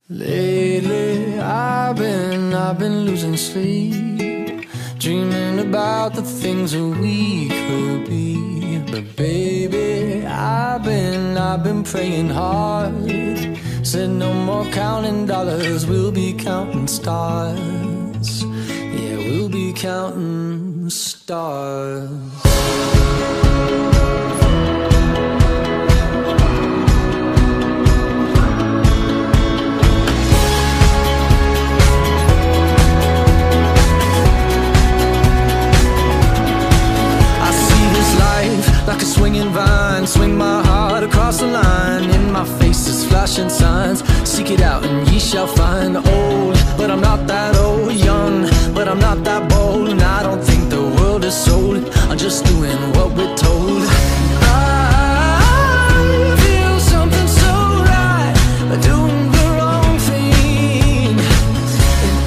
Lately, I've been losing sleep, dreaming about the things that we could be. But baby, I've been praying hard. Said no more counting dollars, we'll be counting stars. Yeah, we'll be counting stars. Like a swinging vine, swing my heart across the line. In my face is flashing signs. Seek it out and ye shall find. Old, but I'm not that old. Young, but I'm not that bold. And I don't think the world is sold. I'm just doing what we're told. I feel something so right, doing the wrong thing. And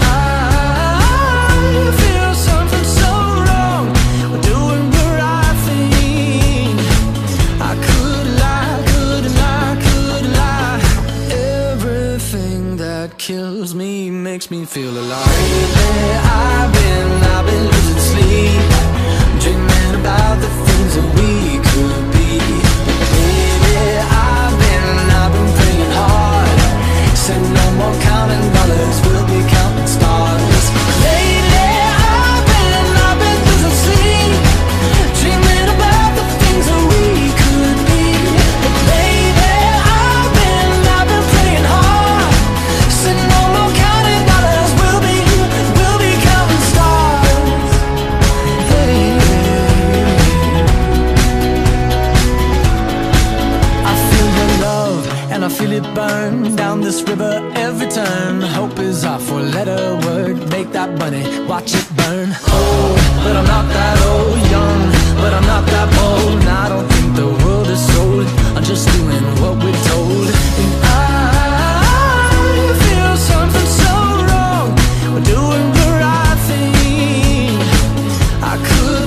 I feel something so wrong, doing the right thing. I could lie. Everything that kills me makes me feel alive. Lately, I've been losing sleep, dreaming about the things that we could be. Baby, I've been praying hard. Said no more counting dollars, we'll be counting stars. Lately, I've been losing sleep, dreaming about the things that we could be. Baby, I've been praying hard. Said no more counting dollars, we'll be counting stars. Hey. I feel your love and I feel it burn down this river every turn. Hope is our four-letter word. Make that money, watch it burn. Old, but I'm not that old. Young, but I'm not that bold. And I don't think the world is sold. I'm just doing what we're told. And I feel something so wrong, we're doing the right thing. I could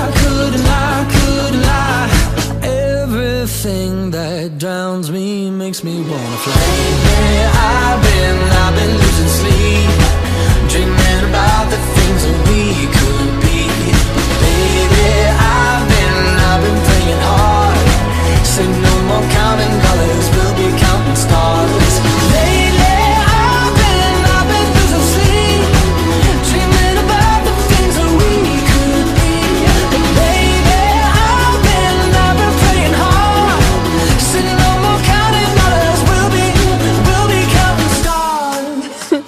lie. Everything that drowns me makes me wanna fly. Lately, I've been losing sleep, dreaming about the things that we could be. Baby, I've been praying hard. Say no more counting dollars, we'll be counting stars. Lately, I've been losing sleep, dreaming about the things that we could be. Baby, I've been praying hard. Say no more counting dollars, we'll be counting stars.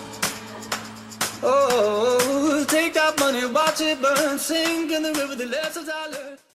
Oh, take that money, watch it burn, sink in the river, the lessons I learned.